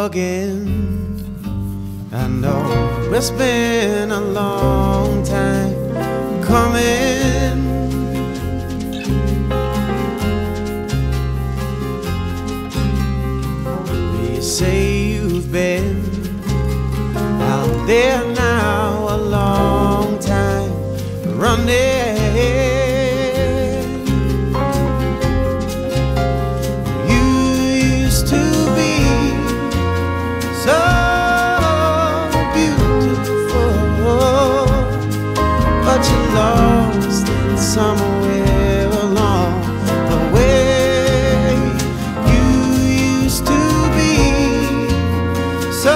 again. I know it's been a long time coming. You say you've been out there now a long time running. You used to be so beautiful, but you're lost in somewhere along the way. You used to be so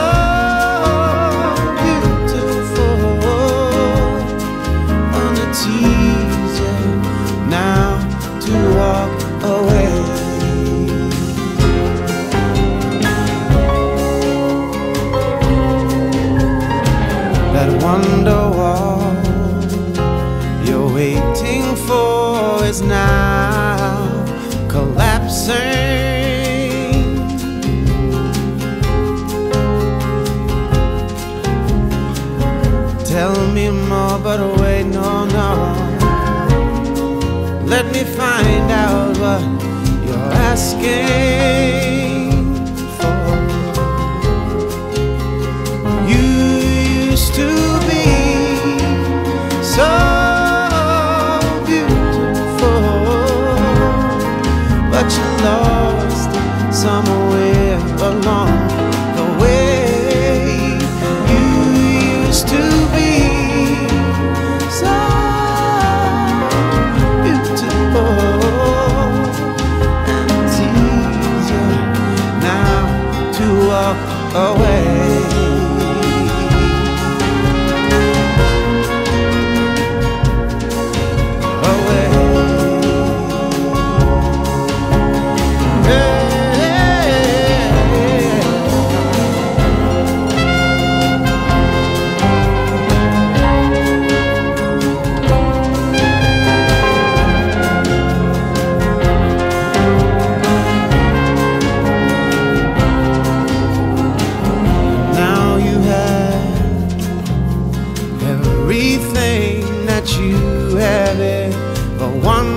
easier now to walk away. That wonder wall you're waiting for is now collapsing. Tell me more, but wait, no. Let me find out what you're asking for. You used to be so beautiful, but you lost somewhere along the way. You used to be so and it's easier now to walk away. Everything that you have ever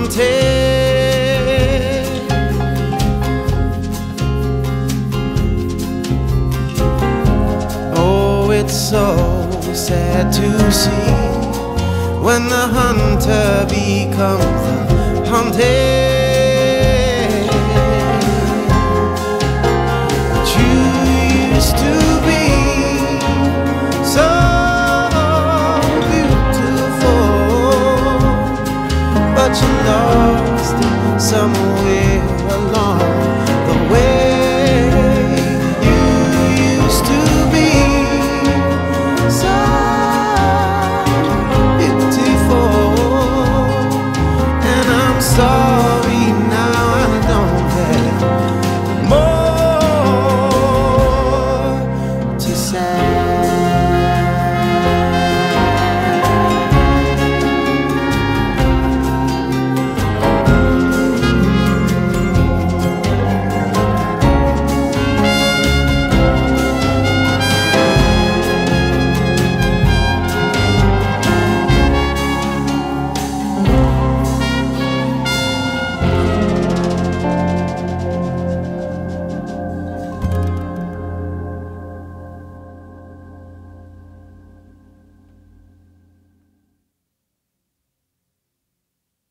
wanted. Oh, it's so sad to see when the hunter becomes the hunted.